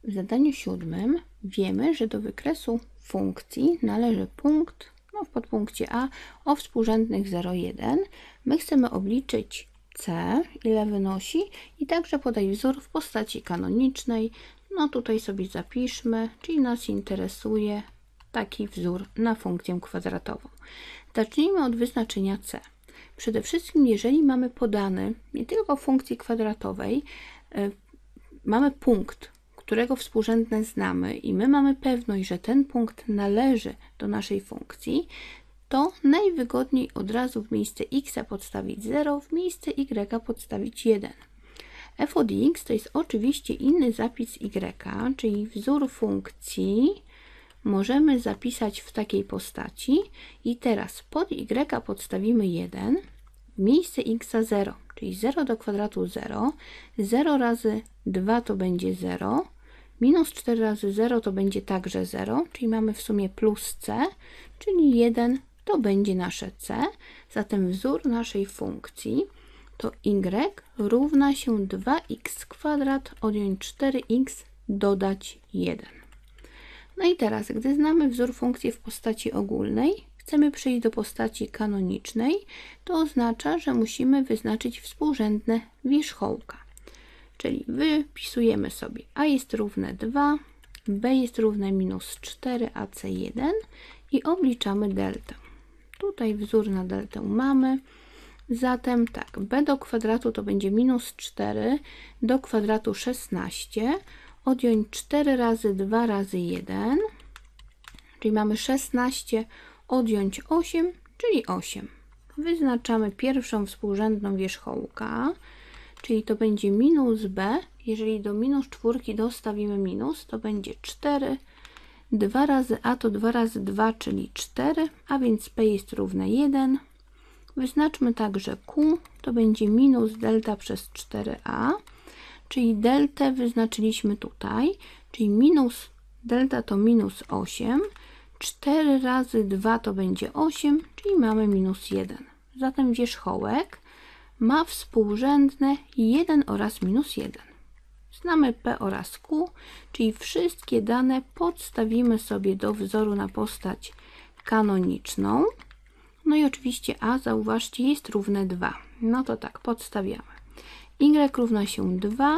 W zadaniu 7 wiemy, że do wykresu funkcji należy punkt, w podpunkcie A, o współrzędnych 0,1. My chcemy obliczyć C, ile wynosi, i także podać wzór w postaci kanonicznej. Tutaj sobie zapiszmy, czyli nas interesuje taki wzór na funkcję kwadratową. Zacznijmy od wyznaczenia C. Przede wszystkim, jeżeli mamy podany nie tylko w funkcji kwadratowej, mamy punkt, którego współrzędne znamy i my mamy pewność, że ten punkt należy do naszej funkcji, to najwygodniej od razu w miejsce x podstawić 0, w miejsce y podstawić 1. f od x to jest oczywiście inny zapis y, czyli wzór funkcji możemy zapisać w takiej postaci i teraz pod y podstawimy 1, w miejsce x 0, czyli 0 do kwadratu 0, 0 razy 2 to będzie 0, minus 4 razy 0 to będzie także 0, czyli mamy w sumie plus c, czyli 1 to będzie nasze c, zatem wzór naszej funkcji to y równa się 2x² odjąć 4x dodać 1. No i teraz, gdy znamy wzór funkcji w postaci ogólnej, chcemy przejść do postaci kanonicznej, to oznacza, że musimy wyznaczyć współrzędne wierzchołka. Czyli wypisujemy sobie a jest równe 2, b jest równe minus 4ac1 i obliczamy deltę. Tutaj wzór na deltę mamy. Zatem tak, b do kwadratu to będzie minus 4 do kwadratu 16, odjąć 4 razy 2 razy 1, czyli mamy 16, odjąć 8, czyli 8. Wyznaczamy pierwszą współrzędną wierzchołka, czyli to będzie minus b. Jeżeli do minus 4 dostawimy minus, to będzie 4. 2 razy a to 2 razy 2, czyli 4, a więc p jest równe 1. Wyznaczmy także q, to będzie minus delta przez 4a, czyli deltę wyznaczyliśmy tutaj, czyli minus delta to minus 8, 4 razy 2 to będzie 8, czyli mamy minus 1. Zatem wierzchołek ma współrzędne 1 oraz minus 1. Znamy p oraz q, czyli wszystkie dane podstawimy sobie do wzoru na postać kanoniczną. No i oczywiście a, zauważcie, jest równe 2. No to tak, podstawiamy. Y równa się 2,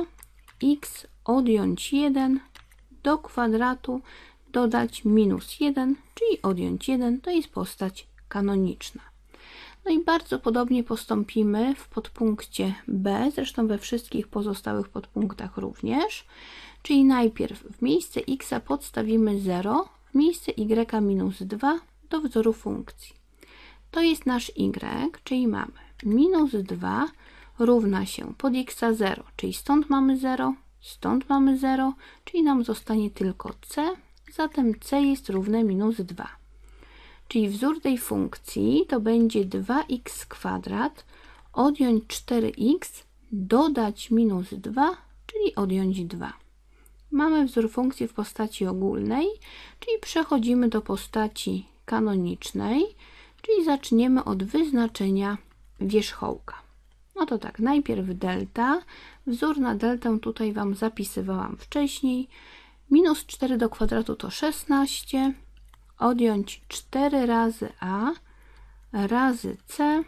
x odjąć 1 do kwadratu dodać minus 1, czyli odjąć 1, to jest postać kanoniczna. No i bardzo podobnie postąpimy w podpunkcie b, zresztą we wszystkich pozostałych podpunktach również. Czyli najpierw w miejsce x podstawimy 0, w miejsce y minus 2 do wzoru funkcji. To jest nasz y, czyli mamy minus 2 równa się pod x 0, czyli stąd mamy 0, stąd mamy 0, czyli nam zostanie tylko c, zatem c jest równe minus 2. Czyli wzór tej funkcji to będzie 2x² odjąć 4x dodać minus 2, czyli odjąć 2. Mamy wzór funkcji w postaci ogólnej, czyli przechodzimy do postaci kanonicznej, czyli zaczniemy od wyznaczenia wierzchołka. No to tak, najpierw delta. Wzór na deltę tutaj Wam zapisywałam wcześniej. Minus 4 do kwadratu to 16, odjąć 4 razy a razy c.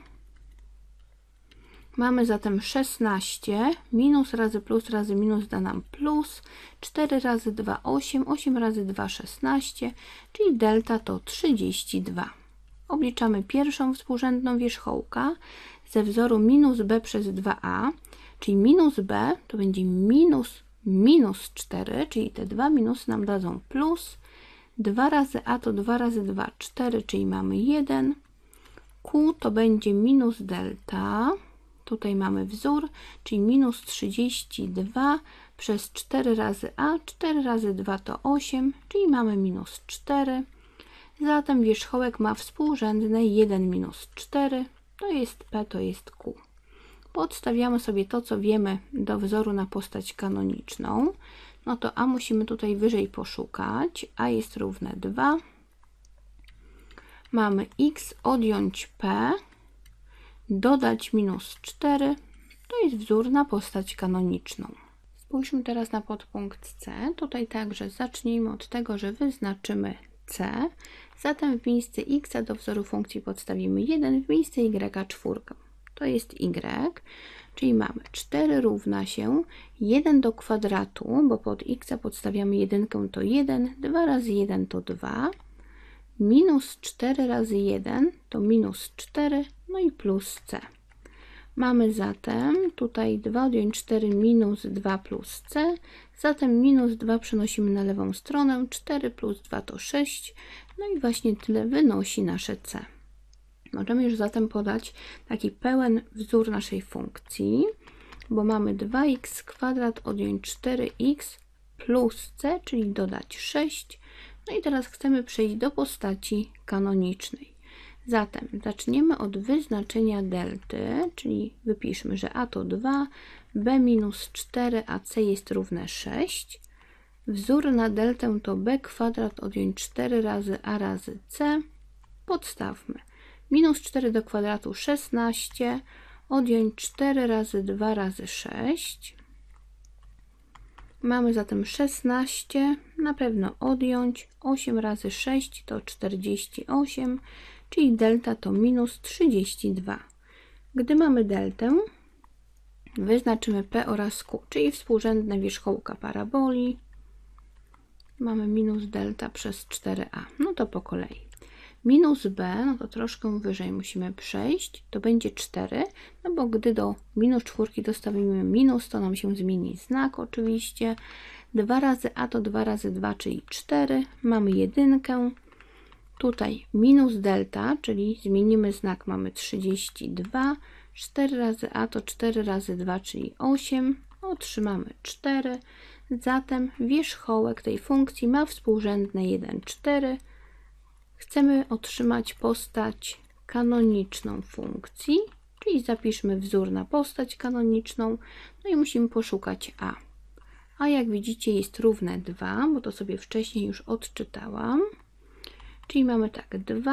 Mamy zatem 16, minus razy minus da nam plus, 4 razy 2 8, 8 razy 2 16, czyli delta to 32. Obliczamy pierwszą współrzędną wierzchołka ze wzoru minus b przez 2a, czyli minus b to będzie minus 4, czyli te dwa minusy nam dadzą plus, 2 razy a to 2 razy 2, 4, czyli mamy 1, q to będzie minus delta, tutaj mamy wzór, czyli minus 32 przez 4 razy a, 4 razy 2 to 8, czyli mamy minus 4. Zatem wierzchołek ma współrzędne 1 minus 4, to jest p, to jest q. Podstawiamy sobie to, co wiemy do wzoru na postać kanoniczną. No to a musimy tutaj wyżej poszukać. A jest równe 2. Mamy x odjąć p, dodać minus 4. To jest wzór na postać kanoniczną. Spójrzmy teraz na podpunkt C. Tutaj także zacznijmy od tego, że wyznaczymy C. Zatem w miejsce x do wzoru funkcji podstawimy 1, w miejsce y 4. To jest y, czyli mamy 4 równa się 1 do kwadratu, bo pod x podstawiamy 1, to 1, 2 razy 1 to 2, minus 4 razy 1 to minus 4, no i plus c. Mamy zatem tutaj 2 odjąć 4 minus 2 plus c, zatem minus 2 przenosimy na lewą stronę, 4 plus 2 to 6, no i właśnie tyle wynosi nasze c. Możemy już zatem podać taki pełen wzór naszej funkcji, bo mamy 2x² odjąć 4x plus c, czyli dodać 6. No i teraz chcemy przejść do postaci kanonicznej. Zatem zaczniemy od wyznaczenia delty, czyli wypiszmy, że a to 2, b minus 4, a c jest równe 6. Wzór na deltę to b² odjąć 4 razy a razy c. Podstawmy. Minus 4 do kwadratu 16, odjąć 4 razy 2 razy 6. Mamy zatem 16, na pewno odjąć 8 razy 6 to 48, czyli delta to minus 32. Gdy mamy deltę, wyznaczymy p oraz q, czyli współrzędne wierzchołka paraboli. Mamy minus delta przez 4a. No to po kolei. Minus b, no to troszkę wyżej musimy przejść, to będzie 4, no bo gdy do minus 4 dostawimy minus, to nam się zmieni znak oczywiście. 2 razy a to 2 razy 2, czyli 4, mamy jedynkę. Tutaj minus delta, czyli zmienimy znak, mamy 32, 4 razy a to 4 razy 2, czyli 8, otrzymamy 4. Zatem wierzchołek tej funkcji ma współrzędne 1, 4. Chcemy otrzymać postać kanoniczną funkcji, czyli zapiszmy wzór na postać kanoniczną, no i musimy poszukać a. A jak widzicie jest równe 2, bo to sobie wcześniej już odczytałam. Czyli mamy tak,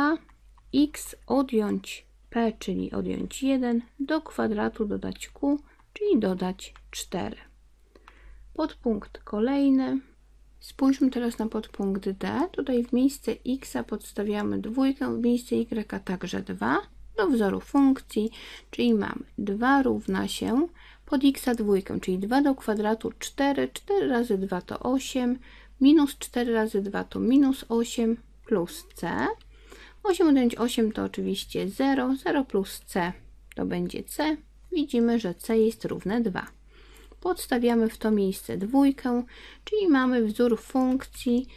2x odjąć p, czyli odjąć 1, do kwadratu dodać q, czyli dodać 4. Podpunkt kolejny. Spójrzmy teraz na podpunkt D. Tutaj w miejsce x podstawiamy 2, w miejsce y także 2 do wzoru funkcji, czyli mamy 2 równa się pod x 2, czyli 2 do kwadratu 4, 4 razy 2 to 8, minus 4 razy 2 to minus 8, plus c. 8 odjąć 8 to oczywiście 0, 0 plus c to będzie c. Widzimy, że c jest równe 2. Podstawiamy w to miejsce 2, czyli mamy wzór funkcji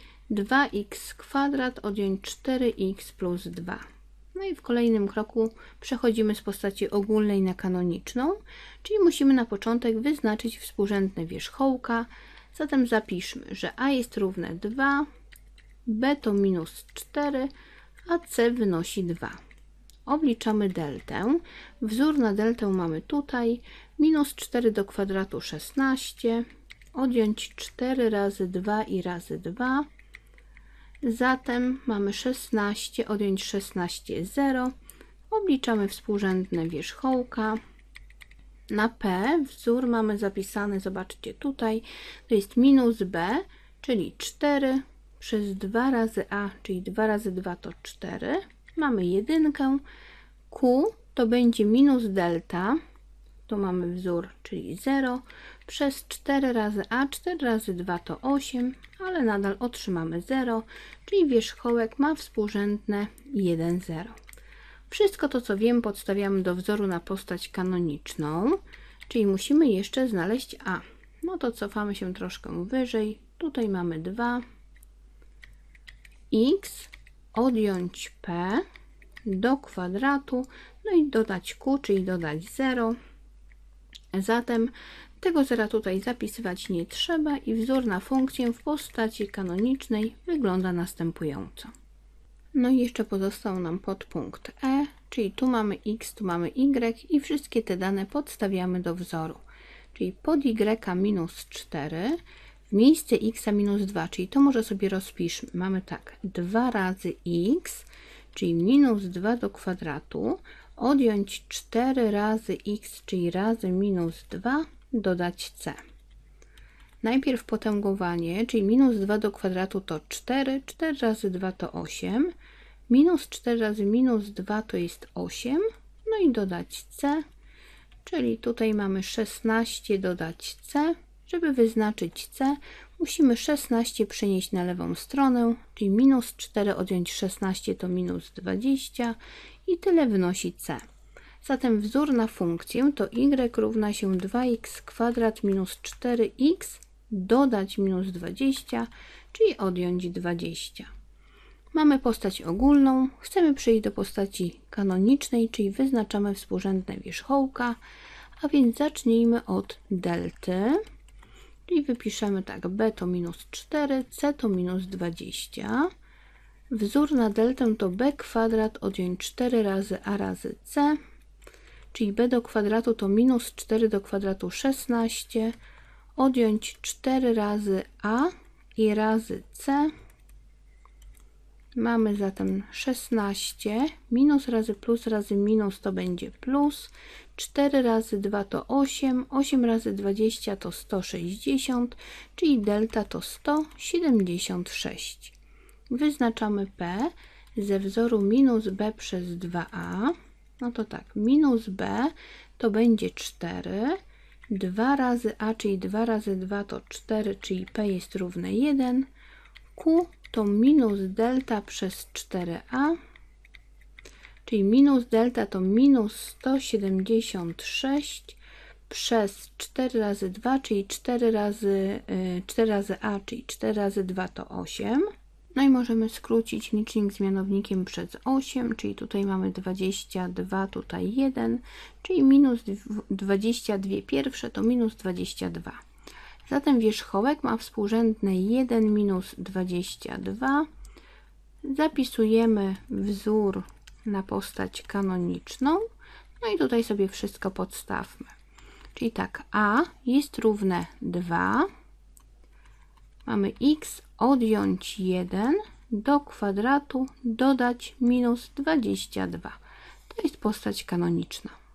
2x² odjąć 4x plus 2. No i w kolejnym kroku przechodzimy z postaci ogólnej na kanoniczną, czyli musimy na początek wyznaczyć współrzędne wierzchołka. Zatem zapiszmy, że a jest równe 2, b to minus 4, a c wynosi 2. Obliczamy deltę. Wzór na deltę mamy tutaj. Minus 4 do kwadratu 16. Odjąć 4 razy 2 i razy 2. Zatem mamy 16. Odjąć 16 0. Obliczamy współrzędne wierzchołka. Na p wzór mamy zapisany, zobaczcie tutaj, to jest minus b, czyli 4 przez 2 razy a, czyli 2 razy 2 to 4. Mamy jedynkę. Q to będzie minus delta, tu mamy wzór, czyli 0, przez 4 razy a, 4 razy 2 to 8, ale nadal otrzymamy 0, czyli wierzchołek ma współrzędne 1, 0. Wszystko to, co wiem, podstawiamy do wzoru na postać kanoniczną, czyli musimy jeszcze znaleźć a. No to cofamy się troszkę wyżej. Tutaj mamy 2. X odjąć p do kwadratu, no i dodać q, czyli dodać 0. Zatem tego zera tutaj zapisywać nie trzeba i wzór na funkcję w postaci kanonicznej wygląda następująco. No i jeszcze pozostał nam podpunkt E, czyli tu mamy x, tu mamy y i wszystkie te dane podstawiamy do wzoru. Czyli pod y minus 4, w miejsce x minus 2, czyli to może sobie rozpiszmy. Mamy tak, 2 razy x, czyli minus 2 do kwadratu, odjąć 4 razy x, czyli razy minus 2, dodać c. Najpierw potęgowanie, czyli minus 2 do kwadratu to 4, 4 razy 2 to 8, minus 4 razy minus 2 to jest 8, no i dodać c, czyli tutaj mamy 16 dodać c. Żeby wyznaczyć c, musimy 16 przenieść na lewą stronę, czyli minus 4 odjąć 16 to minus 20 i tyle wynosi c. Zatem wzór na funkcję to y równa się 2x kwadrat minus 4x dodać minus 20, czyli odjąć 20. Mamy postać ogólną, chcemy przejść do postaci kanonicznej, czyli wyznaczamy współrzędne wierzchołka, a więc zacznijmy od delty, czyli wypiszemy tak, b to minus 4, c to minus 20. Wzór na deltę to b kwadrat odjąć 4 razy a razy c, czyli b do kwadratu to minus 4 do kwadratu 16, odjąć 4 razy a i razy c. Mamy zatem 16, minus razy minus to będzie plus, 4 razy 2 to 8, 8 razy 20 to 160, czyli delta to 176. Wyznaczamy p ze wzoru minus b przez 2a. No to tak, minus b to będzie 4, 2 razy a, czyli 2 razy 2 to 4, czyli p jest równe 1, q to minus delta przez 4a, czyli minus delta to minus 176 przez 4 razy 2, czyli 4 razy a, czyli 4 razy 2 to 8. No i możemy skrócić licznik z mianownikiem przez 8, czyli tutaj mamy 22, tutaj 1, czyli minus 22 pierwsze to minus 22. Zatem wierzchołek ma współrzędne 1 minus 22. Zapisujemy wzór na postać kanoniczną, no i tutaj sobie wszystko podstawmy. Czyli tak, a jest równe 2, mamy x odjąć 1 do kwadratu dodać minus 22. To jest postać kanoniczna.